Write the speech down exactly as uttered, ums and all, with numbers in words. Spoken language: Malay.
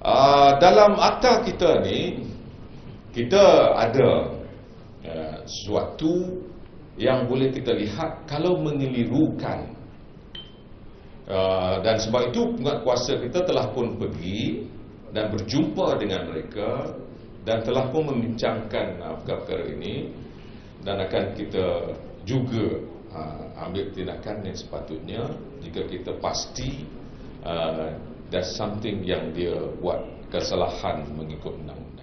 Uh, dalam akta kita ni, kita ada uh, sesuatu yang boleh kita lihat kalau mengelirukan. Uh, dan sebab itu penguatkuasa kita telah pun pergi dan berjumpa dengan mereka dan telah pun membincangkan uh, perkara ini, dan akan kita juga uh, ambil tindakan yang sepatutnya jika kita pasti uh, that's something yang dia buat kesalahan mengikut undang-undang.